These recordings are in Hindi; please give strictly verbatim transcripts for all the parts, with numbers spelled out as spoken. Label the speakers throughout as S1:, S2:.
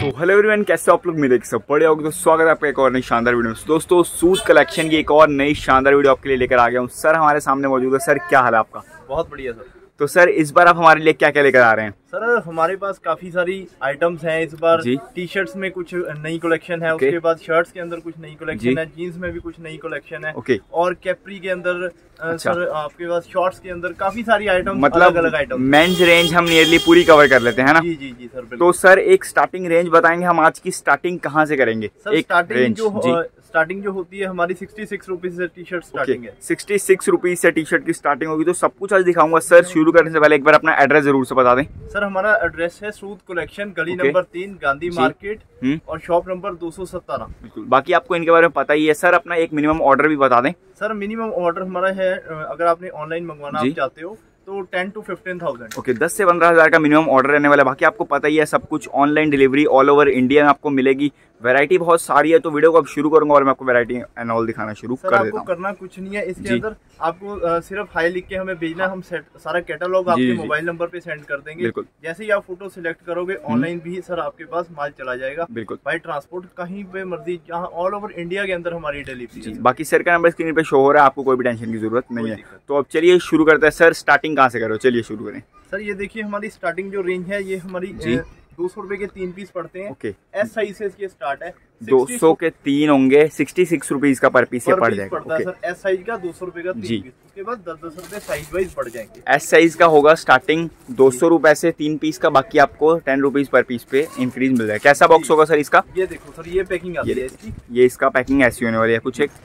S1: तो हेलो एवरीवन, कैसे आप लोग मेरे सब बड़े होगे। तो स्वागत है आपका एक और नई शानदार वीडियो में। दोस्तों सूट कलेक्शन की एक और नई शानदार वीडियो आपके लिए लेकर आ गया हूँ। सर हमारे सामने मौजूद है। सर क्या हाल है आपका?
S2: बहुत बढ़िया सर।
S1: तो सर इस बार आप हमारे लिए क्या क्या लेकर आ रहे हैं?
S2: सर हमारे पास काफी सारी आइटम्स हैं इस बार। टी शर्ट्स में कुछ नई कलेक्शन है, उसके बाद शर्ट्स के अंदर कुछ नई कलेक्शन है, जीन्स में भी कुछ नई कलेक्शन है,
S1: ओके।
S2: और कैप्री के अंदर अच्छा। सर आपके पास शॉर्ट्स के अंदर काफी सारी आइटम,
S1: मतलब
S2: अलग अलग आइटम।
S1: मेंस रेंज हम नियरली पूरी कवर कर लेते हैं ना?
S2: जी जी जी सर।
S1: तो सर एक स्टार्टिंग रेंज बताएंगे हम आज की स्टार्टिंग कहाँ से करेंगे?
S2: सर
S1: एक
S2: स्टार्टिंग जो स्टार्टिंग जो होती है हमारी सिक्सटी सिक्स रुपीज से टी शर्ट स्टार्टिंग है।
S1: सिक्सटी सिक्स रुपीज से टी शर्ट की स्टार्टिंग होगी। तो सब कुछ आज दिखाऊंगा। सर शुरू करने से पहले एक बार अपना एड्रेस जरूर से बता दें।
S2: सर हमारा एड्रेस है सूट कलेक्शन, गली नंबर तीन, गांधी मार्केट, और शॉप नंबर दो सौ सत्तारह।
S1: बिल्कुल, बाकी आपको इनके बारे में पता ही है। सर अपना एक मिनिमम ऑर्डर भी बता दें।
S2: सर मिनिमम ऑर्डर हमारा है, अगर आपने ऑनलाइन मंगवाना आप चाहते हो तो ten to fifteen thousand. Okay,
S1: दस से पंद्रह हजार का मिनिमम ऑर्डर रहने वाला है। बाकी आपको पता ही है सब कुछ online delivery all over India में आपको मिलेगी। वैरायटी बहुत सारी है। तो वीडियो को अब शुरू करूंगा और मैं आपको वैरायटी एंड ऑल दिखाना शुरू कर देता हूं।
S2: आपको करना कुछ नहीं है इसके अंदर, आपको आ, सिर्फ हाई लिख के हमें भेजना, हम सेट, सारा कैटलॉग आपके मोबाइल नंबर पे सेंड कर देंगे। बिल्कुल, जैसे ही आप फोटो सिलेक्ट करोगे ऑनलाइन भी सर आपके पास माल चला जाएगा। बिल्कुल, बाई ट्रांसपोर्ट कहीं पे मर्जी, जहाँ ऑल ओवर इंडिया के अंदर हमारी डिलीवरी है।
S1: बाकी सर का नंबर स्क्रीन पे शो हो रहा है, आपको कोई भी टेंशन की जरूरत नहीं है। तो अब चलिए शुरू करते हैं। सर स्टार्टिंग कहाँ से करो? चलिए शुरू करें।
S2: सर ये देखिए हमारी स्टार्टिंग जो रेंज है ये हमारी दो सौ रुपए के तीन पीस पड़ते हैं।
S1: ओके,
S2: एस साइज से इसके स्टार्ट है।
S1: दो सौ के तीन होंगे, सिक्सटी सिक्स रुपीज का पर पीस पड़ जाएगा।
S2: पड़ता है सर एस साइज का दो सौ रुपए का तीन पीस। उसके बाद दस दस रुपए साइज वाइज बढ़ जाएंगे।
S1: एस साइज का होगा स्टार्टिंग दो सौ रुपए से तीन पीस का, बाकी आपको टेन रुपीज पर पीस पे इंक्रीज मिल जाएगा। कैसा बॉक्स होगा सर इसका?
S2: ये देखो सर, ये पैकिंग आती है इसकी।
S1: ये इसका पैकिंग ऐसी होने वाली है कुछ एक।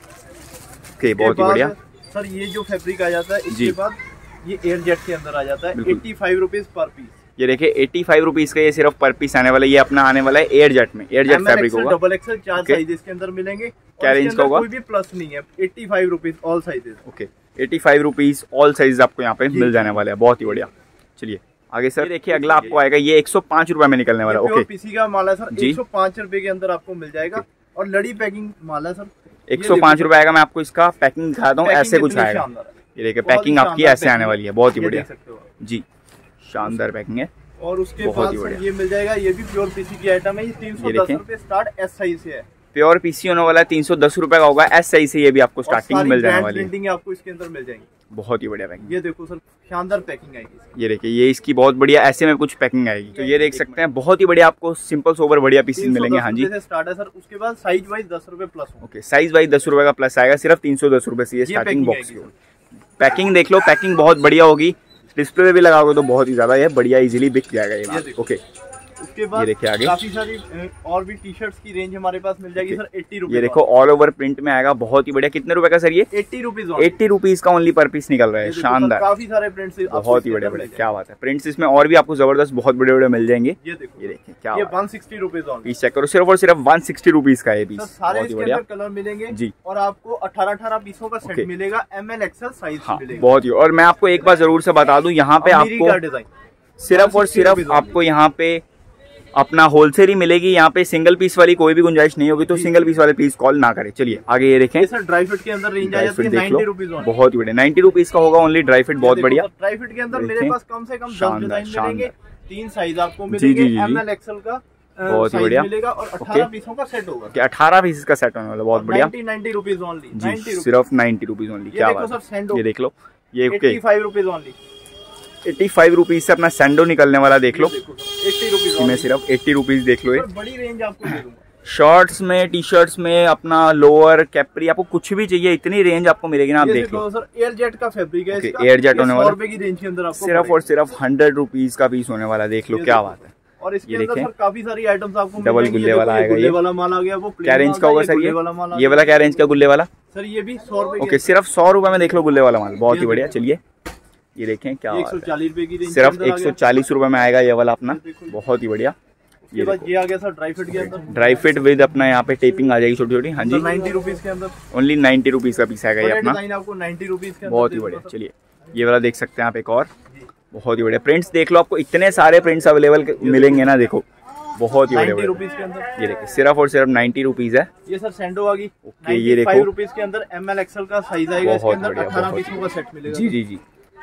S1: ओके, बहुत ही बढ़िया
S2: सर। ये जो फैब्रिक आ जाता है इसके बाद ये एयर जेट के अंदर आ जाता है। Eighty five rupees per piece.
S1: ये देखिए एट्टी फाइव रुपीज का ये सिर्फ पर पीस आने वाला है। ये अपना आने वाला है एयर जेट में। एयर जेट फैब्रिक होगा।
S2: डबल एक्सएल चार साइज इसके अंदर मिलेंगे।
S1: क्या रेंज का होगा?
S2: कोई भी प्लस नहीं है। Eighty five rupees all sizes.
S1: Okay, eighty five rupees all size आपको यहाँ पे मिल जाने वाले हैं। बहुत ही बढ़िया। चलिए आगे सर देखिए अगला आपको आएगा। ये एक सौ पांच रुपए में निकलने वाला। ओके,
S2: पीसी का माल है सर। एक सौ पांच रुपए के अंदर आपको मिल जाएगा और लड़ी पैकिंग माल है सर।
S1: एक सौ पांच रुपए आएगा। मैं आपको इसका पैकिंग दिखाता हूँ। ऐसे कुछ आएगा। ये देखिए पैकिंग आपकी ऐसे आने वाली है। बहुत ही बढ़िया जी, शानदार पैकिंग है।
S2: और उसके बाद ये मिल जाएगा, ये भी प्योर पीसी की आइटम है। ये तीन सौ दस रुपए स्टार्ट एस साइज से है।
S1: प्योर पीसी होने वाला है, तीन सौ दस रुपए का होगा। एस साइज से ये भी आपको स्टार्टिंग मिल जाने वाली
S2: है। आपको इसके अंदर मिल जाएंगी।
S1: बहुत ही बढ़िया पैकिंग।
S2: ये देखो सर, शानदार पैकिंग आएगी।
S1: ये देखिए ये इसकी बहुत बढ़िया ऐसे में कुछ पैकिंग आएगी। तो ये देख सकते हैं बहुत ही बढ़िया आपको सिंपल सोबर बढ़िया पीसेस मिलेंगे। हाँ जी,
S2: स्टार्ट है सर। उसके बाद साइज वाइज दस रुपए प्लस।
S1: ओके, साइज वाइज दस रुपए का प्लस आएगा। सिर्फ तीन सौ दस रुपए से ये स्टार्टिंग बॉक्स की। पैकिंग देख लो, पैकिंग बहुत बढ़िया होगी। डिस्प्ले पे भी लगाओगे तो बहुत ही ज्यादा ये बढ़िया इजीली बिक जाएगा ये। ओके,
S2: उसके बाद देखिए आगे काफी सारी और भी टी शर्ट्स की रेंज हमारे पास मिल जाएगी सर। Eighty rupees.
S1: ये देखो ऑल ओवर प्रिंट में आएगा। बहुत ही बढ़िया। कितने रुपए का सर ये?
S2: Eighty rupees.
S1: एट्टी रुपीज का ओनली पर पीस निकल रहा है। शानदार,
S2: काफी सारे प्रिंट्स।
S1: बहुत ही बढ़िया बढ़िया। क्या बात है। प्रिंट्स इसमें और भी आपको जबरदस्त बहुत बड़े बड़े मिल जाएंगे।
S2: ये देखो,
S1: ये देखिए क्या
S2: ये one sixty rupees
S1: piece check करो। सिर्फ और सिर्फ वन सिक्सटी रुपीज का ये पीस।
S2: सारे इसके अंदर कलर मिलेंगे जी। और आपको अठारह अठारह पीसों का सेट मिलेगा। एम एल एक्सएल साइज मिलेगा।
S1: बहुत ही। और मैं आपको एक बार जरूर से बता दूं, यहाँ पे आपको सिर्फ और सिर्फ आपको यहाँ पे अपना होलसेल ही मिलेगी। यहाँ पे सिंगल पीस वाली कोई भी गुंजाइश नहीं होगी। तो सिंगल पीस वाले प्लीज कॉल ना करें। चलिए आगे ये देखें
S2: सर, ड्राई फिट के अंदर रेंज आ जाती है नाइंटी रुपीज।
S1: बहुत ही बढ़िया। नाइंटी रुपीज का होगा ओनली ड्राई फिट। बहुत बढ़िया।
S2: ड्राई फिट के अंदर मेरे पास कम से कम दस डिजाइन मिलेंगे। तीन साइज आपको मिलेंगे। एम एल एक्सएल का
S1: बहुत ही बढ़िया
S2: मिलेगा और अठारह पीसों का सेट होगा।
S1: अठारह पीसेस का सेट होने वाला। बहुत बढ़िया।
S2: Ninety rupees only.
S1: सिर्फ नाइंटी रुपीज ओनली। क्या बात है। ये देख लो, ये
S2: eighty five rupees only.
S1: Eighty five rupees से अपना सैंडो निकलने वाला देख लो।
S2: एट्टी रुपीज
S1: में सिर्फ एट्टी रुपीज देख लो। ये
S2: बड़ी रेंज आपको दे दूंगा।
S1: शर्ट्स में, टी शर्ट्स में, अपना लोअर कैप्री, आपको कुछ भी चाहिए इतनी रेंज आपको मिलेगी ना। आप देख लो
S2: सर, एयर जेट का फैब्रिक है इसका।
S1: एयर जेट होने वाला
S2: की रेंज के अंदर आपको
S1: सिर्फ और सिर्फ हंड्रेड रुपीज का पीस होने वाला। देख लो क्या बात है।
S2: और इसके अंदर सर काफी सारी आइटम्स आपको
S1: डबल गुल्ले वाला आएगा। ये
S2: वाला माल आ गया। वो
S1: क्या रेंज का होगा सर? ये ये वाला क्या रेंज का गुल्ले वाला?
S2: सर ये भी सौ रुपए।
S1: ओके, सिर्फ सौ रुपए में देख लो गुल्ले वाला माल। बहुत ही बढ़िया। चलिए ये देखें क्या
S2: एक सौ चालीस रुपए की रेंज।
S1: सिर्फ एक सौ चालीस रुपए में आएगा ये वाला अपना। बहुत ही बढ़िया।
S2: ये बाद ये आ गया सर ड्राई फिट के अंदर।
S1: ड्राई फिट विद अपना यहाँ पे टेपिंग आ जाएगी छोटी छोटी। हाँ जी,
S2: नाइंटी रुपीज के अंदर
S1: ओनली नाइंटी रुपीज का पीस आएगा ये अपना।
S2: आपको नाइंटी रुपीज के अंदर।
S1: बहुत ही बढ़िया। चलिए ये वाला देख सकते हैं आप एक और। बहुत ही बढ़िया प्रिंट्स देख लो। आपको इतने सारे प्रिंट्स अवेलेबल मिलेंगे ना। देखो बहुत ही बढ़िया।
S2: के अंदर
S1: ये देखिए सिर्फ और सिर्फ नाइंटी रुपीज है।
S2: ये सर सैंडो आ गई।
S1: ओके, ये देखो
S2: रुपीज के अंदर एम एल एक्सएल का साइज आएगा। इसके अंदर अठारह पीसों का सेट मिलेगा।
S1: जी जी जी,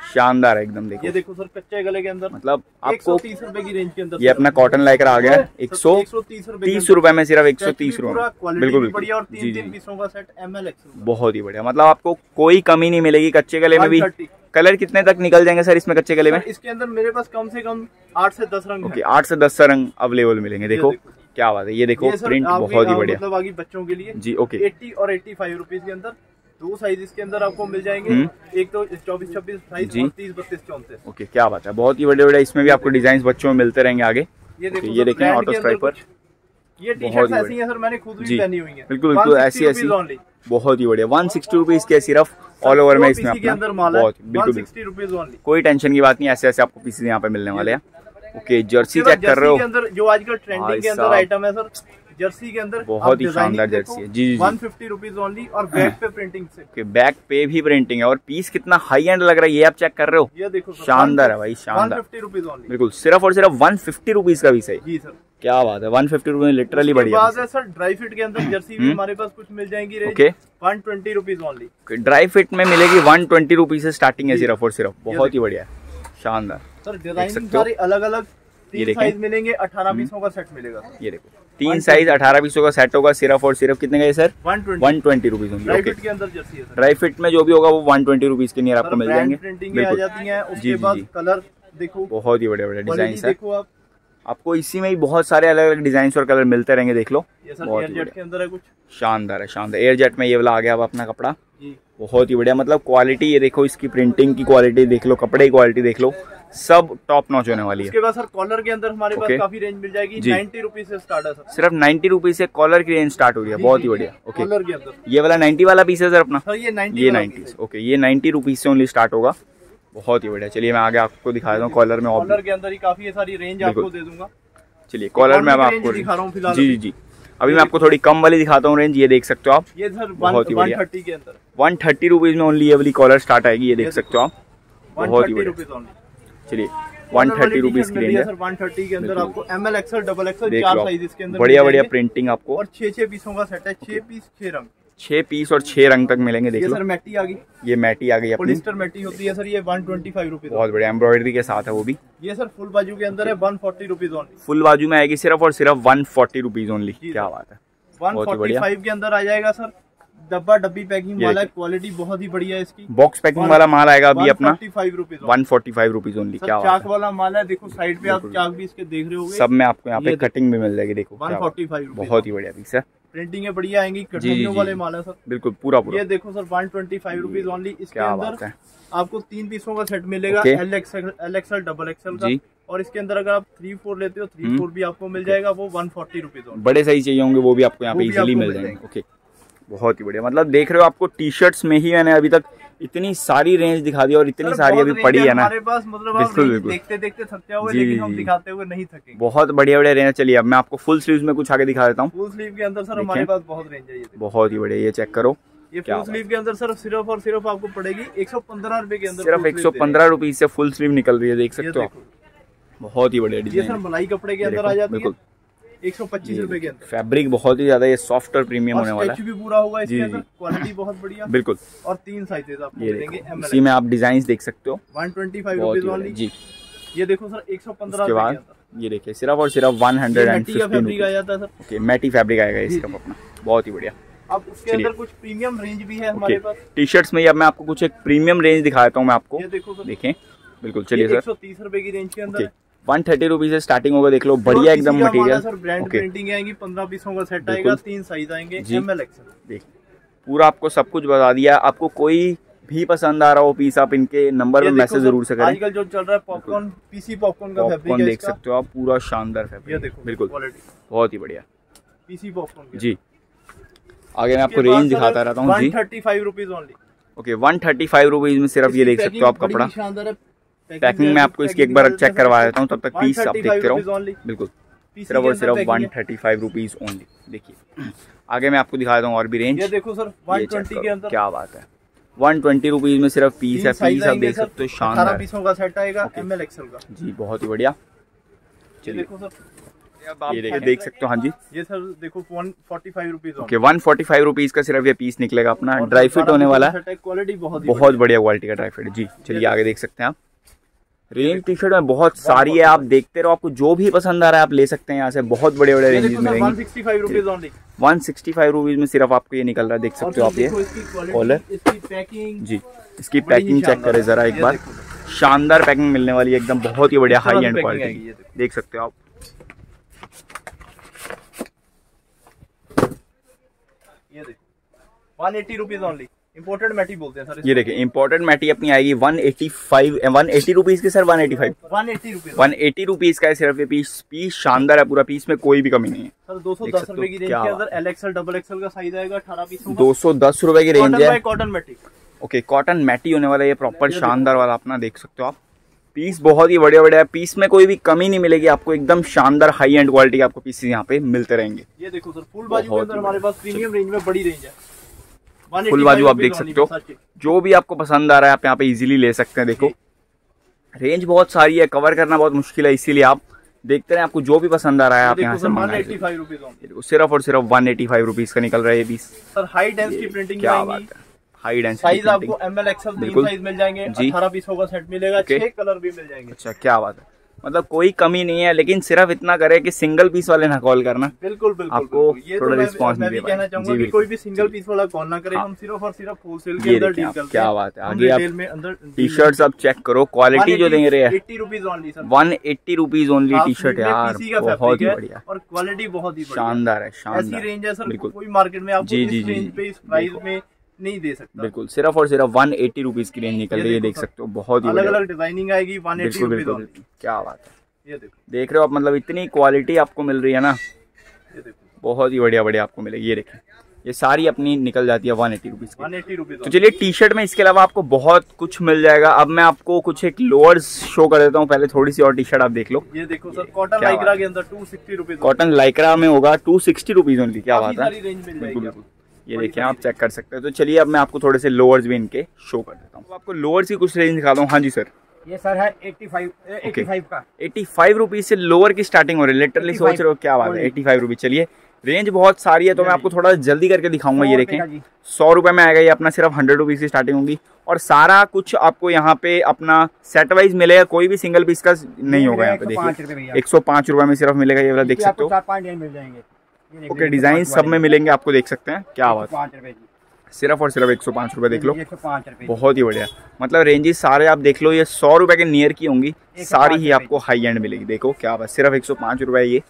S1: शानदार है एकदम। देखो
S2: ये देखो सर कच्चे गले के अंदर
S1: मतलब आपको
S2: तीस रुपए की रेंज के अंदर
S1: ये अपना कॉटन लाइकर आ गया है एक सौ तीस रुपए में, सिर्फ एक सौ तीस रुपए। बिल्कुल
S2: बढ़िया और तीन तीन पीसों का सेट एम एल एक्सेल,
S1: बहुत ही बढ़िया। मतलब आपको कोई कमी नहीं मिलेगी कच्चे गले में भी। कलर कितने तक निकल जाएंगे सर इसमें कच्चे गले में?
S2: इसके अंदर मेरे पास कम से कम आठ से दस रंग
S1: ओके, आठ से दस रंग अवेलेबल मिलेंगे। देखो क्या बात है, ये देखो प्रिंट बहुत ही बढ़िया।
S2: मतलब आगे बच्चों के लिए
S1: जी ओके,
S2: अस्सी और पचासी रुपीस के अंदर दो साइज इसके अंदर आपको मिल जाएंगे, एक तो चौबीस छब्बीस साइज और तीस बत्तीस चौंतीस।
S1: ओके क्या बात है, बहुत ही बड़े बड़े इसमें भी आपको डिजाइन बच्चों में मिलते रहेंगे आगे। ये देखो ये देखें ऑटो स्ट्राइपर,
S2: ये टी-शर्ट्स ऐसी हैं सर, मैंने खुद भी पहनी हुई है।
S1: बिल्कुल बिल्कुल ऐसी ऐसी, बहुत ही बढ़िया। वन सिक्सटी रुपीज के सिर्फ ऑल ओवर में इसमें अपना बहुत बिल्कुल कोई टेंशन की बात नहीं, ऐसे ऐसे आपको पीसेस यहाँ पे मिलने वाले हैं। ओके जर्सी चेक कर रहे हो,
S2: अंदर जो आजकल ट्रेंडिंग के अंदर आइटम है सर, जर्सी के अंदर
S1: बहुत ही शानदार जर्सी है। जी जी
S2: वन फिफ्टी रुपीज ओनली और बैक पे प्रिंटिंग से।
S1: ओके बैक पे भी प्रिंटिंग है और पीस कितना हाई एंड लग रहा है, ये आप चेक कर रहे हो।
S2: ये देखो
S1: शानदार है भाई, शानदार।
S2: वन फिफ्टी रुपीज ओनली,
S1: बिल्कुल सिर्फ और सिर्फ वन फिफ्टी रुपीज का पीस है।
S2: जी सर
S1: क्या बात है, वन फिफ्टी रुपीज लिटरली बढ़िया
S2: बात है सर। ड्राई फिट के अंदर जर्सी भी हमारे पास कुछ मिल जाएंगी।
S1: Okay
S2: one twenty rupees only
S1: dry fit में मिलेगी, वन ट्वेंटी रुपीज से स्टार्टिंग है सिर्फ और सिर्फ। बहुत ही बढ़िया शानदार
S2: सर, डिजाइनिंग सारी अलग अलग तीन साइज मिलेंगे, अठारह पीसों का सेट मिलेगा।
S1: ये देखो तीन साइज अठारह पीसों का सेट होगा सिर्फ और सिर्फ कितने का है सर? वन ट्वेंटी रुपीज होंगे।
S2: ड्राई फिट के अंदर जर्सी है,
S1: ड्राई फिट में जो भी होगा वो वन ट्वेंटी रुपीज के नियर आपको मिल जाएंगे।
S2: प्रिंटिंग आ जाती है, उसके बाद कलर देखो बहुत
S1: ही बड़े बड़े डिजाइन है।
S2: देखो आप
S1: आपको इसी में ही बहुत सारे अलग अलग डिजाइन और कलर मिलते रहेंगे। देख लो
S2: ये सर एयर जेट के अंदर है, कुछ
S1: शानदार है, शानदार। एयर जेट में ये वाला आ गया अब अपना कपड़ा, बहुत ही बढ़िया। मतलब क्वालिटी ये देखो, इसकी प्रिंटिंग की क्वालिटी देख लो, कपड़े की क्वालिटी देख लो, सब टॉप नॉच होने वाली है।
S2: उसके बाद सर कॉलर के अंदर हमारे पास काफी रेंज मिल जाएगी। नाइन्टी रुपीज से स्टार्ट है सर,
S1: सिर्फ नाइन्टी रुपीज से कॉलर की रेंज स्टार्ट हो रही है। बहुत ही बढ़िया। ओके
S2: कॉलर के अंदर
S1: ये वाला नाइन्टी वाला पीस है सर अपना,
S2: सर ये नाइन्टी
S1: ये नाइन्टी ओके ये नाइन्टी रुपीज से ओनली स्टार्ट होगा। बहुत ही बढ़िया। चलिए मैं आगे आपको दिखा देता हूँ कॉलर में।
S2: कॉलर के अंदर ही काफी सारी रेंज आपको दे दूंगा।
S1: चलिए कॉलर में अब आपको
S2: दिखा रहा हूँ फिलहाल।
S1: जी जी जी अभी मैं आपको थोड़ी कम वाली दिखाता हूँ रेंज, ये देख सकते हो आप।
S2: ये सर
S1: बहुत ही बढ़िया,
S2: वन थर्टी के अंदर
S1: वन थर्टी रुपीज में ओनली ये वाली कॉलर स्टार्ट आएगी, ये देख सकते हो आप। बहुत ही बढ़िया। चलिए वन थर्टी रुपीज की रेंज है।
S2: वन थर्टी के अंदर आपको M L XL double XL चार साइज इसके अंदर
S1: बढ़िया बढ़िया प्रिंटिंग आपको,
S2: और छह छह पीसों का सेट है। छह पीस छह रंग,
S1: छह पीस और छह रंग तक मिलेंगे। देखिए
S2: सर मैटी आ गई,
S1: ये मैटी आ गई,
S2: पॉलिस्टर मैटी होती है सर, ये वन ट्वेंटी फाइव रुपीज।
S1: बहुत बढ़िया एम्ब्रॉयडरी के साथ है वो भी।
S2: ये सर फुल बाजू के अंदर है, one forty rupees only.
S1: Full बाजू में आएगी सिर्फ और सिर्फ वन फोर्टी रुपीज ओनली। क्या बात है,
S2: वन फोर्टी फाइव के अंदर आ जाएगा सर। डब्बा डब्बी पैकिंग वाला, क्वालिटी बहुत ही बढ़िया है इसकी।
S1: बॉक्स पैकिंग वाला माल आएगा अभी अपना
S2: rupees
S1: one forty five rupees only. क्या
S2: चाक वाला माल है, देखो साइड पे आप चाक भी इसके देख रहे होंगे।
S1: सब में आपको यहाँ पे कटिंग भी मिल जाएगी। देखो
S2: वन फोर्टी फाइव,
S1: बहुत ही बढ़िया पीस है।
S2: प्रिंटिंग है बढ़िया आएंगी, कटिंग वाले माल है सर।
S1: बिल्कुल पूरा पूरा।
S2: ये देखो sir one twenty five rupees only. इसके अंदर आपको तीन पीसों का सेट मिलेगा, L XL L XL double XL का। और इसके अंदर अगर आप थ्री फोर लेते हो, थ्री फोर भी आपको मिल जाएगा, वो वन फोर्टी रुपीज। बड़े
S1: सही चाहिए होंगे वो भी आपको यहाँ पे इजीली मिल जाएंगे। ओके बहुत ही बढ़िया। मतलब देख रहे हो आपको टी शर्ट्स में ही मैंने अभी तक इतनी सारी रेंज दिखा दी और इतनी सारी अभी पड़ी है ना
S2: हमारे पास। मतलब बिल्कुल बिल्कुल देखते देखते थक जाओगे, लेकिन हम दिखाते हुए नहीं थकेंगे।
S1: बहुत बढ़िया बढ़िया रेंज। चलिए अब मैं आपको फुल स्लीव्स में कुछ आगे दिखा देता हूँ।
S2: फुल स्लीव के अंदर सर हमारे पास बहुत रेंज है।
S1: बहुत ही बढ़िया, ये चेक करो।
S2: ये फुल स्लीव के अंदर सर सिर्फ और सिर्फ आपको पड़ेगी एक सौ पंद्रह रुपए के अंदर।
S1: सिर्फ एक सौ पंद्रह रुपीज से फुल स्लीव निकल रही है, देख सकते हो आप। बहुत ही बढ़िया डिजाइन।
S2: ये सर मलाई कपड़े के अंदर आ जाती है, एक सौ पच्चीस रुपए के अंदर।
S1: फैब्रिक बहुत ही ज्यादा ये सॉफ्ट और प्रीमियम होने वाला है।
S2: भी पूरा होगा इसके अंदर, क्वालिटी बहुत बढ़िया।
S1: बिल्कुल।
S2: और तीन साइजेस आपको मिलेंगे।
S1: इसी में आप डिजाइन देख सकते हो।
S2: One twenty five rupees only जी। ये देखो सर एक सौ पंद्रह
S1: के बाद ये देखिए सिर्फ और सिर्फ वन हंड्रेड एंड फिफ्टीन
S2: आ जाता है सर।
S1: ओके मैटी फैब्रिक आएगा ये सिर्फ अपना। बहुत ही बढ़िया।
S2: अब उसके अंदर कुछ प्रीमियम रेंज भी है हमारे पास।
S1: टी शर्ट्स में अब मैं आपको कुछ एक प्रीमियम रेंज दिखा देता हूँ मैं आपको।
S2: ये देखो सर,
S1: देखें। बिल्कुल चलिए सर।
S2: एक सौ तीस रुपए की रेंज के अंदर
S1: वन थर्टी रुपीज से स्टार्टिंग होगा। देख लो बढ़िया एकदम मटेरियल।
S2: सर ब्रांड प्रिंटिंग आएगी, पंद्रह पीसों का सेट आएगा, तीन साइज आएंगे, एम एल एक्सएल।
S1: देख पूरा आपको सब कुछ बता दिया। आपको कोई भी पसंद आ रहा हो पीस, आप इनके नंबर पे मैसेज जरूर से करें।
S2: आजकल जो चल रहा है पॉपकॉर्न, पीसी पॉपकॉर्न का फैब्रिक है,
S1: देख सकते हो आप। पूरा शानदार फैब्रिक।
S2: ये देखो
S1: बिल्कुल
S2: क्वालिटी
S1: बहुत ही बढ़िया
S2: पीसी पॉपकॉर्न
S1: जी। आगे मैं आपको रेंज दिखाता रहता हूँ जी।
S2: One thirty five rupees only.
S1: Okay one thirty five rupees में सिर्फ ये देख सकते हो आप कपड़ा।
S2: शानदार है।
S1: पैकिंग में आपको इसकी एक बार चेक करवा देता हूँ, तब तक पीस आप देखते रहो। बिल्कुल सिर्फ और सिर्फ one thirty five rupees only. देखिए आगे मैं आपको दिखा देता हूँ और भी रेंज।
S2: ये देखो सर वन ट्वेंटी के अंदर।
S1: क्या बात है, वन ट्वेंटी रुपीज में सिर्फ पीस है। पीस आप देख सकते हो, शानदार
S2: पीसों का सेट आएगा, एम एल एक्सएल का
S1: जी। बहुत ही बढ़िया।
S2: चलिए देखो सर
S1: ये देखिए, देख सकते हो। हाँ जी,
S2: ये सर देखो one forty five rupees
S1: okay, one forty five rupees का सिर्फ ये पीस निकलेगा अपना। ड्राई फिट होने वाला है,
S2: क्वालिटी बहुत
S1: बहुत बढ़िया क्वालिटी का ड्राई फिट। जी चलिए आगे देख सकते हैं आप। रेंज टी शर्ट में बहुत सारी है, आप देखते रहो, आपको जो भी पसंद आ रहा है आप ले सकते हैं यहाँ से। बहुत बड़े बड़े रेंजेस में रहेंगे। One sixty five rupees only, one sixty five rupees में सिर्फ आपको ये निकल रहा है। देख सकते हो आप, ये कॉलर जी, इसकी पैकिंग चेक करें जरा एक बार। शानदार पैकिंग मिलने वाली है एकदम, बहुत ही बढ़िया हाई एंड क्वालिटी। देख सकते हो आप,
S2: ये देखो one eighty rupees only. Imported matty बोलते हैं सर।
S1: ये देखिए, इम्पोर्टेड मैटी अपनी आएगी one eighty five, one eighty rupees की sir, one eighty five,
S2: one eighty rupees,
S1: one eighty rupees का है सिर्फ ये पीस। पीस शानदार है, पूरा पीस में कोई भी कमी नहीं है
S2: सर। दो सौ दस रुपए की रेंज के अंदर एल एक्सएल डबल एक्सएल का साइज आएगा, अठारह पीस।
S1: दो सौ दस रुपए की रेंज है।
S2: Cotton matty,
S1: okay, cotton matty होने वाला है ये, प्रॉपर शानदार वाला अपना। देख सकते हो आप, पीस बहुत ही बढ़िया बढ़िया है। पीस में कोई भी कमी नहीं मिलेगी आपको, एकदम शानदार हाई एंड क्वालिटी के आपको पीसेस यहाँ पे मिलते रहेंगे।
S2: ये देखो सर, फुल बाजू के अंदर हमारे पास प्रीमियम रेंज में बड़ी रेंज है।
S1: फुल बाजू आप देख सकते हो, जो भी आपको पसंद आ रहा है आप यहाँ पे इजीली ले सकते हैं। देखो रेंज बहुत सारी है, कवर करना बहुत मुश्किल है, इसीलिए आप देखते रहे, आपको जो भी पसंद आ रहा है आप यहाँ से मंगाइए। सिर्फ और सिर्फ वन एटी फाइव रुपीज का निकल रहा है ये piece sir.
S2: High density printing,
S1: क्या बात है, हाई डेंसिटी
S2: साइज आपको एम एल एक्सएल तीन साइज मिल जाएंगे। अठारह पीस होगा सेट मिलेगा, छह कलर भी मिल जाएंगे।
S1: अच्छा, क्या बात है, मतलब कोई कमी नहीं है। लेकिन सिर्फ इतना करे कि सिंगल पीस वाले ना कॉल करना।
S2: बिल्कुल बिल्कुल,
S1: आपको
S2: ये
S1: थोड़ा
S2: तो
S1: रिस्पॉन्स
S2: मैं भी कहना चाहूंगा कि कोई भी सिंगल पीस वाला कॉल ना करे। हम सिर्फ और सिर्फ होलसेल के अंदर डील करते हैं।
S1: क्या बात है, आगे आप टी शर्ट्स आप चेक करो, क्वालिटी जो दे रहे हैं,
S2: eighty rupees only sir,
S1: one eighty rupees only T shirt यार, बहुत ही बढ़िया
S2: और क्वालिटी बहुत ही
S1: शानदार है। शानदार
S2: ऐसी रेंज है सर, कोई मार्केट में आपको इस रेंज पे, इस प्राइस में नहीं दे सकता।
S1: बिल्कुल, सिर्फ और सिर्फ वन एट्टी रुपीज की रेंज निकल रही है। देख सकते हो, बहुत ही
S2: अलग अलग डिजाइनिंग आएगी। वन एट्टी रुपीज,
S1: क्या बात है, ये देखो, देख रहे हो आप, मतलब इतनी क्वालिटी आपको मिल रही है ना,
S2: ये देखो,
S1: बहुत ही बढ़िया बढ़िया आपको मिलेगी। ये देखिए, ये सारी अपनी निकल जाती है one eighty rupees
S2: one eighty rupees.
S1: तो चलिए, टी शर्ट में इसके अलावा आपको बहुत कुछ मिल जाएगा। अब मैं आपको कुछ एक लोअर्स शो कर देता हूँ, पहले थोड़ी सी और टी शर्ट आप देख लो।
S2: ये देखो सर, कॉटन लाइक्रा के अंदर two sixty rupees,
S1: cotton lycra में होगा टू सिक्सटी रुपीज ओनली। क्या बात है,
S2: बिल्कुल,
S1: ये देखिए आप चेक कर सकते हैं। तो चलिए अब मैं आपको थोड़े से लोअर्स भी इनके शो कर देता हूँ। तो आपको लोअर्स की कुछ रेंज दिखाता हूँ। हाँ जी सर,
S2: ये सर है एट्टी फाइव, एट्टी फाइव का,
S1: एट्टी फाइव रुपीज से लोअर की स्टार्टिंग हो रही है। लिटरली सोच रहे हो, क्या बात है, एट्टी फाइव रुपीज। चलिए, रेंज बहुत सारी है तो मैं आपको थोड़ा जल्दी करके दिखाऊंगा। ये देखें, सौ रुपए में आएगा ये अपना, सिर्फ हंड्रेड रुपीज की स्टार्टिंग होगी। और सारा कुछ आपको यहाँ पे अपना सेट वाइज मिलेगा, कोई भी सिंगल पीस का नहीं होगा यहाँ पे। देखिए, एक सौ पांच रुपए में सिर्फ मिलेगा ये वाला, देख सकते हो। ओके, डिजाइन सब में मिलेंगे आपको, देख सकते हैं। क्या बात है, सिर्फ और सिर्फ एक सौ पाँच रुपए, देख लो, बहुत ही बढ़िया। मतलब रेंजेस सारे आप देख लो, ये सौ रुपए के नियर की होंगी, सारी ही आपको हाई एंड मिलेगी। देखो क्या बात, सिर्फ एक सौ पाँच रुपए ये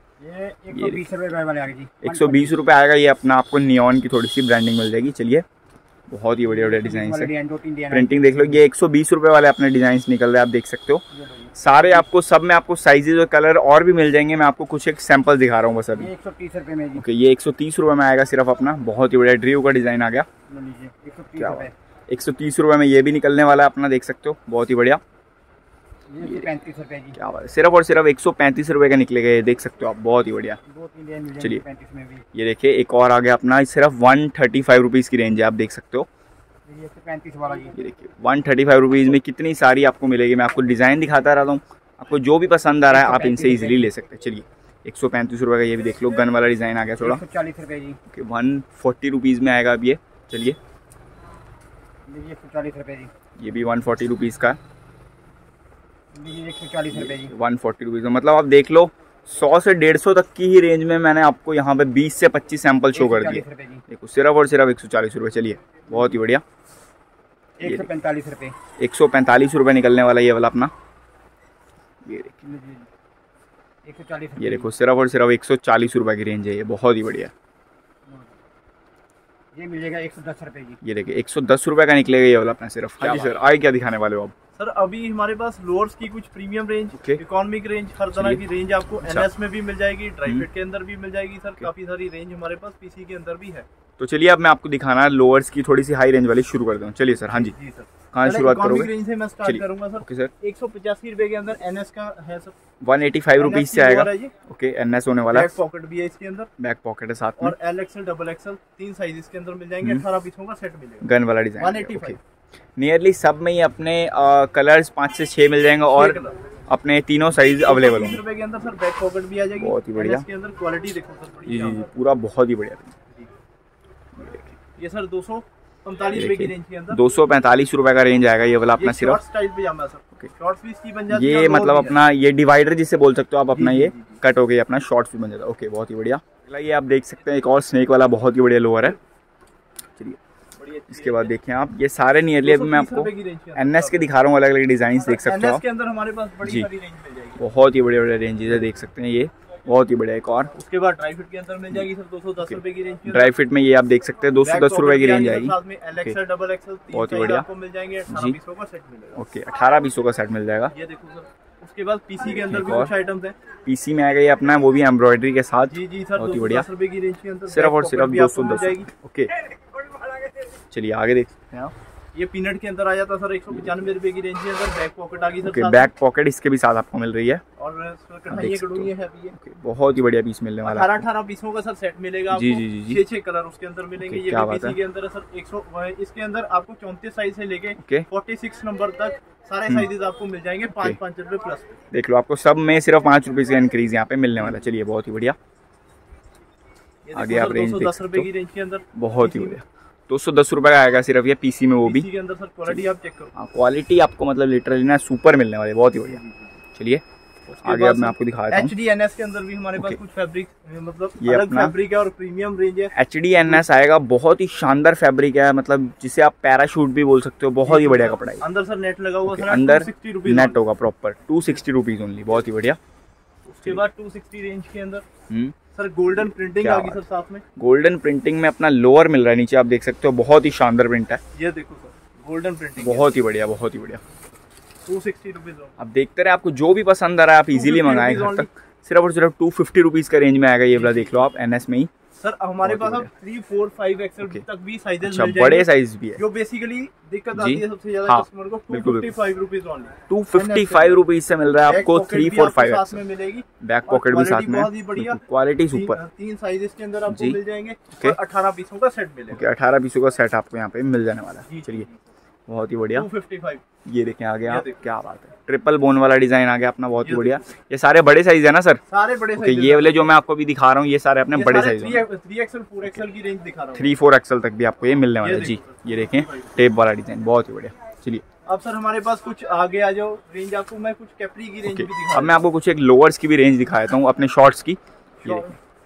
S1: एक सौ बीस रुपए आएगा ये अपना। आपको नियॉन की थोड़ी सी ब्रांडिंग मिल जाएगी। चलिए, बहुत ही बढ़िया बढ़िया डिजाइन है, प्रिंटिंग देख लो। ये एक सौ बीस रुपए वाले अपने डिजाइन निकल रहे हैं, आप देख सकते हो। सारे आपको सब में आपको साइजेज और कलर और भी मिल जाएंगे। मैं आपको कुछ एक सैंपल दिखा रहा हूँ बस अभी।
S2: एक सौ तीस रुपए में,
S1: ओके, ये एक सौ तीस रुपए में आएगा सिर्फ अपना, बहुत ही बढ़िया ड्रीव का डिजाइन आ गया। एक सौ तीस रुपए में ये भी निकलने वाला है अपना, देख सकते हो, बहुत ही बढ़िया।
S2: पैंतीस रुपए की,
S1: क्या बात है, सिर्फ और सिर्फ एक सौ पैंतीस रुपए का निकलेगा ये, देख सकते हो आप, बहुत ही बढ़िया। चलिए, ये देखिए, एक और आ गया अपना, सिर्फ वन थर्टी फाइव रुपीज की रेंज है, आप देख सकते हो।
S2: पैंतीस वाला
S1: ये देखिए, वन थर्टी फाइव रुपीज में कितनी सारी आपको मिलेगी। मैं आपको डिजाइन दिखाता रहता हूँ, आपको जो भी पसंद आ रहा है आप इनसे इजीली ले सकते हैं। चलिए, एक सौ पैंतीस रुपए का ये भी देख लो, गन वाला डिजाइन आ गया थोड़ा।
S2: चालीस रुपए जी,
S1: ओके, वन फोर्टी रुपीज में आएगा अब ये। चलिए,
S2: एक सौ चालीस रुपए जी,
S1: ये भी वन फोर्टी रुपीज का,
S2: एक सौ चालीस रुपए जी,
S1: वन फोर्टी रुपीज। मतलब आप देख लो, सौ से डेढ़ सौ तक की ही रेंज में मैंने आपको यहाँ पे बीस से पच्चीस सैंपल शो कर दिए। देखो, सिर्फ और सिर्फ एक सौ चालीस रुपए। चलिए, बहुत ही बढ़िया।
S2: एक सौ पैंतालीस रुपए,
S1: एक सौ पैंतालीस रुपए निकलने वाला ये वाला अपना। ये देखिए,
S2: एक सौ चालीस,
S1: ये देखो, सिर्फ और सिर्फ एक सौ चालीस रुपए की रेंज है ये, बहुत ही बढ़िया।
S2: ये मिलेगा एक सौ दस रुपए की।
S1: ये देखिए, एक सौ दस रुपए का निकलेगा ये वाला अपना सिर्फ। हाँ जी सर, आगे क्या दिखाने वाले हो आप?
S2: सर, अभी हमारे पास लोअर्स की कुछ प्रीमियम रेंज, इकोनॉमिक रेंज, हर तरह की रेंज आपको एनएस में भी मिल जाएगी, ड्राई फिट के अंदर भी मिल जाएगी सर। काफी सारी रेंज हमारे पास पीसी के अंदर भी है।
S1: तो चलिए, अब मैं आपको दिखाना है लोअर्स की थोड़ी सी हाई रेंज वाली शुरू कर दूं। चलिए सर। हाँ जी,
S2: जी सर,
S1: कहाँ शुरुआत करोगे?
S2: रेंज से मैं स्टार्ट करूंगा सर।
S1: ओके सर,
S2: एक सौ पचासी रुपए के अंदर एनएस का है sir,
S1: one eighty five rupees से आएगा। ओके, एनएस होने वाला है,
S2: बैक पॉकेट भी है इसके अंदर,
S1: बैक पॉकेट है साथ में,
S2: और एल एक्सएल डबल एक्सएल तीन साइज इसके अंदर मिल जाएंगे। अठारह पीसों का सेट मिलेगा,
S1: गन वाला design.
S2: One eighty five
S1: nearly सब में ही अपने कलर्स पाँच से छह मिल जाएंगे। और अपने तीनों साइज अवेलेबल होंगे।
S2: रुपए के अंदर सर बैक पॉकेट भी आ जाएगी।
S1: बहुत ही बढ़िया।
S2: इसके अंदर क्वालिटी देखो सर,
S1: जी जी पूरा बहुत ही बढ़िया।
S2: ये सर दो सौ पैंतालीस रुपए की रेंज के अंदर
S1: दो सौ पैंतालीस रुपए का रेंज आएगा ये वाला अपना सिर्फ
S2: स्टाइल पजामा सर। शॉर्ट्स भी इसकी बन जाती है।
S1: ये मतलब अपना ये डिवाइडर जिसे बोल सकते हो आप, अपना ये कट हो गई अपना शॉर्ट्स भी बन जाता है। ओके बहुत ही बढ़िया। ये आप देख सकते हैं एक और स्नेक वाला बहुत ही बढ़िया लोअर है। चलिए इसके बाद देखें आप, ये सारे नियरली अभी मैं आपको एनएस के दिखा रहा हूँ, अलग अलग डिजाइन देख सकते हो
S2: के अंदर हमारे पास बड़ी सारी रेंज मिल जाएगी।
S1: बहुत ही बड़े बड़े रेंजेस है, देख सकते हैं ये बहुत ही बढ़िया। एक और
S2: उसके बाद ड्राई फिट के अंदर मिल जाएगी सर दो सौ दस रुपए की रेंज।
S1: ड्राई फिट में ये आप देख सकते हैं दो सौ दस रुपए की रेंज आएगी।
S2: बहुत ही बढ़िया मिल जाएंगे जी।
S1: ओके अठारह बीसों का सेट मिल जाएगा।
S2: ये देखो सर। उसके बाद पीसी के अंदर भी कुछ आइटम्स हैं।
S1: पीसी में आएगा ये अपना, वो भी एम्ब्रॉयडरी के साथ।
S2: जी जी सर
S1: बहुत ही बढ़िया।
S2: रुपए की रेंज के अंदर
S1: सिर्फ और सिर्फ दो सौ दस। ओके चलिए आगे देख सकते हैं आप।
S2: ये पीनट के अंदर आ जाता सर एक सौ पचानवे रुपए की रेंज के अंदर। बैक पॉकेट आ गई सर।
S1: okay, बैक पॉकेट इसके भी साथ आपको मिल रही है।
S2: और कढ़ाइयाँ कढ़ाइयाँ है भी है।
S1: okay, बहुत ही बढ़िया पीस मिलने वाला है।
S2: अठारह अठारह पीसों का सर सेट मिलेगा।
S1: जी जी जी
S2: छह छह कलर उसके अंदर मिलेंगे।
S1: okay,
S2: ये
S1: क्या
S2: पीसी के अंदर है सर एक सौ। इसके अंदर आपको चौंतीस साइज से लेके छियालीस नंबर तक सारे साइजेस आपको मिल जाएंगे पाँच पाँच रुपए प्लस।
S1: देख लो आपको सब में सिर्फ पाँच रुपए का इंक्रीज यहाँ पे मिलने वाला। चलिए बहुत ही बढ़िया। आगे आप रेंज देख सकते हो।
S2: की रेंज के अंदर
S1: बहुत ही बढ़िया दो सौ दस रुपए का आएगा सिर्फ ये पीसी में, वो भी
S2: के अंदर सर क्वालिटी आप चेक करो।
S1: हाँ क्वालिटी आपको मतलब लिटरली ना सुपर मिलने वाली, बहुत ही बढ़िया। चलिए आगे अब मैं आपको दिखा देता हूँ।
S2: एच डी एन एस के अंदर भी हमारे पास कुछ फैब्रिक मतलब ये अलग फैब्रिक है और प्रीमियम रेंज है।
S1: एच डी एन एस आएगा, बहुत ही शानदार फैब्रिक है, मतलब जिसे आप पैराशूट भी बोल सकते हो। बहुत ही बढ़िया कपड़ा है।
S2: अंदर सर नेट लगा हुआ,
S1: अंदर नेट होगा proper two sixty rupees only. बहुत ही बढ़िया।
S2: उसके बाद टू सिक्सटी रेंज के अंदर सर गोल्डन प्रिंटिंग आ गई सर साथ में।
S1: गोल्डन प्रिंटिंग में अपना लोअर मिल रहा है, नीचे आप देख सकते हो बहुत ही शानदार प्रिंट है।
S2: ये देखो सर गोल्डन प्रिंटिंग
S1: बहुत ही बढ़िया बहुत ही बढ़िया।
S2: Two sixty rupees.
S1: आप देखते रहे, आपको जो भी पसंद आ रहा है आप इजीली मंगाएं घर तक। सिर्फ और सिर्फ टू फिफ्टी रुपीज का रेंज में आएगा ये वाला। देख लो आप एनएस में ही
S2: सर हमारे पास अब थ्री फोर फाइव एक्सएल तक भी साइजेस
S1: अच्छा, बड़े साइज भी है।
S2: जो बेसिकली दिक्कत आती है सबसे ज्यादा कस्टमर को two fifty five rupees only.
S1: Two fifty five rupees से मिल रहा है आपको थ्री फोर फाइव
S2: साथ में मिलेगी।
S1: बैक पॉकेट भी साथ में,
S2: बहुत ही बढ़िया
S1: क्वालिटी सुपर।
S2: तीन साइजेस के अंदर आपको मिल जाएंगे और अठारह पीसों का सेट मिलेगा।
S1: अठारह पीसों का सेट आपको यहाँ पे मिल जाने वाला है। चलिए बहुत ही बढ़िया।
S2: Two fifty five.
S1: ये देखें आगे आप, क्या बात है। ट्रिपल बोन वाला डिजाइन आ गया अपना, बहुत ही बढ़िया। ये सारे बड़े साइज है ना सर?
S2: सारे बड़े साइज।
S1: ये वाले जो मैं आपको भी दिखा रहा हूँ ये सारे अपने बड़े size
S2: three XL four XL की रेंज दिखा रहा हूँ।
S1: थ्री फोर एक्सएल तक भी आपको ये मिलने वाला है जी। ये देखें टेप वाला डिजाइन, बहुत ही बढ़िया। चलिए
S2: अब सर हमारे पास कुछ आगे आ जाओ रेंज। आपको मैं कुछ कैप्री की रेंज भी दिखा।
S1: अब मैं आपको कुछ एक लोअर्स की भी रेंज दिखाता हूँ अपने शॉर्ट्स की। ये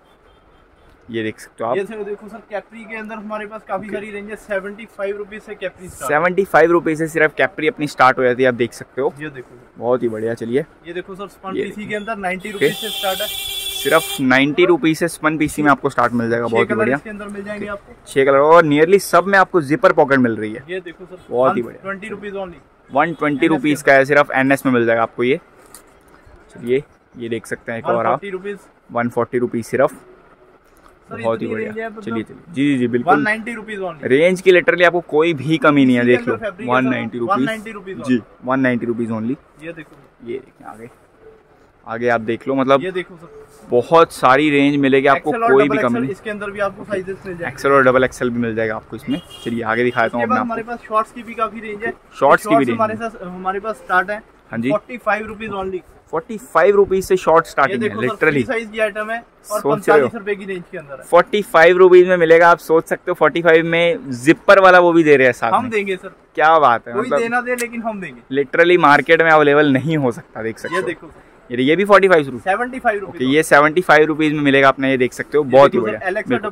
S1: ये देख सकते हो आप।
S2: ये देखो सर कैप्री के अंदर हमारे पास काफी सारी रेंज है। सेवेंटी फाइव रुपीज से capri start.
S1: Seventy five rupees से सिर्फ कैप्री अपनी स्टार्ट हो जाती है, आप देख सकते हो।
S2: ये देखो
S1: बहुत ही बढ़िया। चलिए
S2: ये देखो सर स्पन पीसी के अंदर नाइन्टी रुपीज से स्टार्ट है।
S1: सिर्फ नाइन्टी रुपीज से स्पन पीसी में आपको स्टार्ट मिल जाएगा। बहुत ही बढ़िया।
S2: इसके अंदर मिल जाएंगे आपको
S1: छह कलर और नियरली सब में आपको जिपर पॉकेट मिल रही है।
S2: ये देखो सर
S1: बहुत ही बढ़िया।
S2: Twenty rupees only.
S1: One twenty rupees का है सिर्फ एनएस में मिल जाएगा आपको ये। चलिए ये देख सकते हैं एक और आप, वन फोर्टी रुपीज सिर्फ। बहुत ही बढ़िया। चलिए चलिए जी जी जी बिल्कुल।
S2: One ninety rupees only.
S1: Range की लिटरली आपको कोई भी कमी नहीं है। देख लो वन नाइन्टी रुपीज जी, वन नाइन्टी रुपीज ओनली।
S2: ये देखो
S1: ये देखें आगे आगे आप देख लो, मतलब
S2: ये देखो सर
S1: बहुत सारी रेंज मिलेगी आपको, कोई भी कमी नहीं।
S2: इसके अंदर भी आपको साइजेस मिल जाएंगे।
S1: एक्सेल और डबल एक्सेल भी मिल जाएगा आपको इसमें। चलिए आगे दिखाता हूँ अपना।
S2: हमारे पास शॉर्ट्स की भी काफी रेंज है।
S1: शॉर्ट्स की भी रेंज
S2: हमारे पास हमारे पास स्टार्ट है
S1: हाँ जी
S2: forty five rupees only.
S1: Forty five rupees से शॉर्ट स्टार्टिंग है लिटरली।
S2: साइज की आइटम है और पैंतालीस रुपए की रेंज के अंदर है।
S1: फोर्टी फाइव रुपीज में मिलेगा। आप सोच सकते हो फोर्टी फाइव में जिपर वाला वो भी दे रहे हैं साथ।
S2: हम देंगे सर।
S1: क्या बात है,
S2: कोई मतलब देना दे लेकिन हम देंगे।
S1: लिटरली मार्केट में अवेलेबल नहीं हो सकता, देख सकते हो।
S2: ये देखो
S1: ये ये भी forty five rupees
S2: seventy five rupees
S1: ये सेवेंटी फाइव रुपीज में मिलेगा अपने। ये देख सकते हो बहुत ही बढ़िया।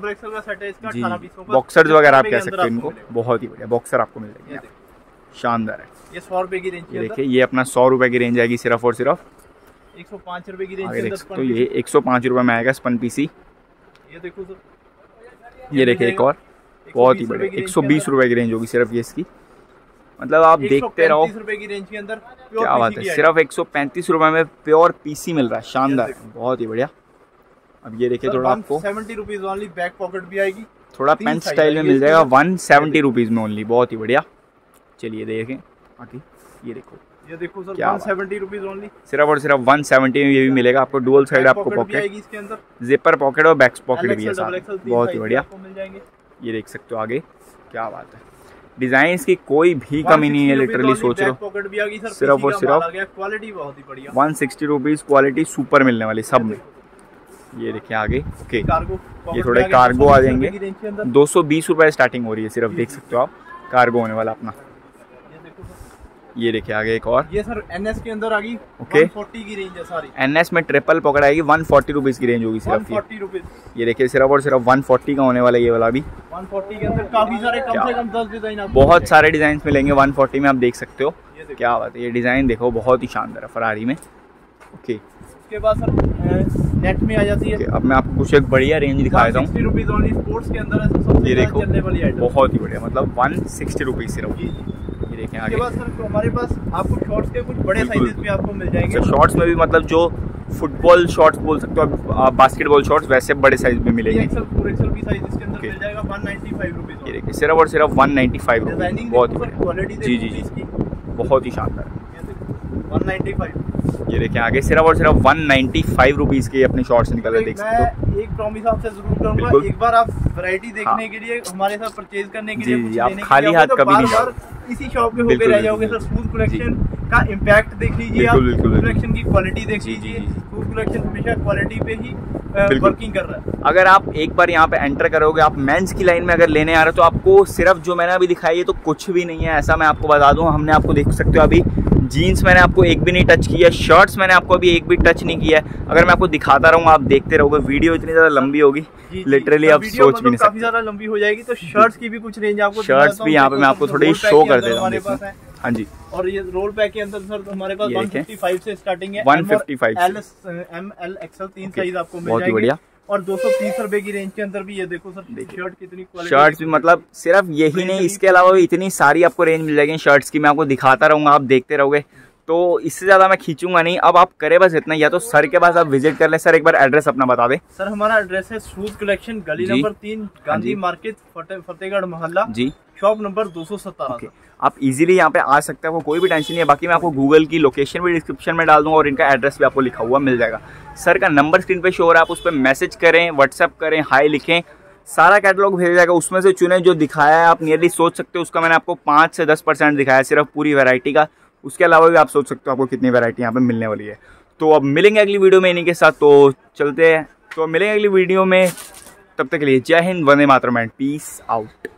S1: बॉक्सर्स वगैरह आप कह सकते हो इनको। बहुत ही बढ़िया बॉक्सर आपको मिल जाएंगे, शानदार है।
S2: ये सौ रुपए की रेंज।
S1: ये देखिए ये अपना सौ रुपए की रेंज आएगी सिर्फ और सिर्फ।
S2: एक सौ पाँच रुपए की रेंज
S1: के अंदर तो ये एक सौ पाँच रुपए में आएगा स्पन पीसी।
S2: ये देखो सर
S1: ये देखिए एक और बहुत ही बढ़िया एक सौ बीस रुपए की रेंज होगी सिर्फ ये इसकी। मतलब आप देखते रहो
S2: रुपए की रेंज के अंदर
S1: क्या बात है। सिर्फ एक सौ पैंतीस रुपए में प्योर पीसी मिल रहा है, शानदार बहुत ही बढ़िया। अब ये देखिए थोड़ा आपको
S2: seventy rupees only. Back pocket भी आएगी,
S1: थोड़ा पेन स्टाइल में मिल जाएगा वन सेवेंटी रुपीज में ओनली। बहुत ही बढ़िया। चलिए देखें बाकी ये देखो
S2: ये देखो sir one seventy rupees only.
S1: सिर्फ और सिर्फ वन सेवेंटी में ये भी मिलेगा आपको। डुअल साइड आपको पॉकेट, जिपर पॉकेट और बैक पॉकेट भी है साथ। बहुत ही बढ़िया। ये देख सकते हो आगे, क्या बात है। डिजाइन की कोई भी कमी नहीं है, लिटरली सोच रहे हो। सिर्फ और सिर्फ
S2: क्वालिटी बहुत ही बढ़िया,
S1: one sixty rupees quality super मिलने वाली सब में। ये देखिए आगे, ओके ये थोड़े कार्गो आ जाएंगे, दो सौ बीस रुपए स्टार्टिंग हो रही है सिर्फ, देख सकते हो आप कार्गो होने वाला अपना। ये देखिए आगे एक और,
S2: ये सर एनएस के अंदर आ गई,
S1: ओके
S2: वन फोर्टी की रेंज है सारी।
S1: एनएस में ट्रिपल पकड़ आएगी, वन फोर्टी रुपीज की रेंज होगी सिर्फ,
S2: वन फोर्टी रुपीज।
S1: ये देखिए सिर्फ और सिर्फ वन फोर्टी का होने वाला है ये वाला भी।
S2: वन फोर्टी के अंदर काफी सारे, कम से कम दस डिजाइन आपको
S1: बहुत सारे डिजाइन मिलेंगे वन फोर्टी में, आप देख सकते हो। क्या बात है, ये डिजाइन देखो बहुत ही शानदार है फरारी में। ओके
S2: उसके बाद सर नेट में आ जाती है।
S1: अब मैं आपको कुछ एक बढ़िया रेंज दिखा देता हूँ।
S2: स्पोर्ट्स के अंदर है,
S1: ये देखो बहुत ही बढ़िया, मतलब वन सिक्सटी रुपीज सिर्फ। ये देखें आगे,
S2: सर हमारे पास आपको शॉर्ट्स के कुछ बड़े साइजेस भी आपको मिल जाएंगे।
S1: शॉर्ट्स में भी मतलब जो फुटबॉल शॉर्ट्स बोल सकते हो आप, बास्केटबॉल शॉर्ट्स, वैसे बड़े साइज में मिलेंगे।
S2: एक्सेल फोर एक्सेल की साइज इसके अंदर मिल जाएगा वन नाइंटी फाइव रुपीस।
S1: ये देखिए सिर्फ और सिर्फ वन नाइंटी फाइव रुपीस, बहुत ही
S2: क्वालिटी
S1: जी जी जी बहुत ही शानदार
S2: वन नाइंटी फाइव।
S1: ये देखिए आगे सिर्फ और सिर्फ वन नाइंटी फाइव रुपीस के अपने शॉर्ट्स निकल देख सकते हो।
S2: एक प्रॉमिस आपसे जरूर करूंगा, एक बार आप वैरायटी देखने हाँ। के लिए हमारे साथ परचेज करने के लिए
S1: जी, आप खाली हाथ कभी नहीं जाओगे,
S2: इसी शॉप पे होके रह जाओगे सर। फूड कलेक्शन का इम्पैक्ट देख लीजिए आप, फूड कलेक्शन की क्वालिटी देख लीजिए। फूड कलेक्शन हमेशा क्वालिटी पे ही वर्किंग कर रहा है।
S1: अगर आप एक बार यहाँ पे एंटर करोगे, आप मेंस की लाइन में अगर लेने आ रहे हो तो आपको सिर्फ जो मैंने अभी दिखाई है तो कुछ भी नहीं है, ऐसा मैं आपको बता दूं। हमने आपको देख सकते हो अभी जीन्स मैंने आपको एक भी नहीं टच किया, शर्ट्स मैंने आपको अभी एक भी टच नहीं किया है। अगर मैं आपको दिखाता रहूंगा आप देखते रहोगे, वीडियो इतनी ज्यादा लंबी होगी लिटरली आप सोच भी नहीं सकते,
S2: काफी ज्यादा लंबी हो जाएगी। तो शर्ट्स की भी कुछ रेंज आपको,
S1: शर्ट्स भी यहाँ पे मैं आपको थोड़ी शो कर देता हूँ। हाँ जी,
S2: और ये रोल पैक के अंदर सर हमारे पास वन फिफ्टी फाइव से स्टार्टिंग है,
S1: one fifty five
S2: L M L XL तीन साइज आपको मिल जाएगी। बढ़िया, और दो सौ तीस रुपए की रेंज के अंदर भी ये देखो सर शर्ट कितनी क्वालिटी,
S1: शर्ट्स भी मतलब सिर्फ यही नहीं, इसके अलावा भी इतनी सारी आपको रेंज मिल जाएगी शर्ट्स की। मैं आपको दिखाता रहूंगा, आप देखते रहोगे, तो इससे ज्यादा मैं खींचूंगा नहीं। अब आप करें बस इतना, या तो सर के पास आप विजिट कर ले। सर एक बार एड्रेस अपना बता दे।
S2: सर हमारा एड्रेस है शूज कलेक्शन, गली नंबर तीन, गांधी मार्केट, फतेहगढ़ मोहल्ला जी, शॉप नंबर दो सौ सत्तारह।
S1: आप इजीली यहाँ पे आ सकते हो, कोई भी टेंशन नहीं है। बाकी मैं आपको गूगल की लोकेशन भी डिस्क्रिप्शन में डाल दूंगा और इनका एड्रेस भी आपको लिखा हुआ मिल जाएगा। सर का नंबर स्क्रीन पे शो हो रहा है, आप उस पर मैसेज करें, व्हाट्सएप करें, हाई लिखें, सारा कैटलॉग भेज जाएगा। उसमें से चुने जो दिखाया है, आप नियरली सोच सकते हो उसका मैंने आपको पाँच से दस परसेंट दिखाया है सिर्फ पूरी वैरायटी का। उसके अलावा भी आप सोच सकते हो आपको कितनी वैरायटी यहाँ पे मिलने वाली है। तो अब मिलेंगे अगली वीडियो में इन्हीं के साथ, तो चलते हैं, तो मिलेंगे अगली वीडियो में। तब तक के लिए जय हिंद, वंदे मातरम, पीस आउट।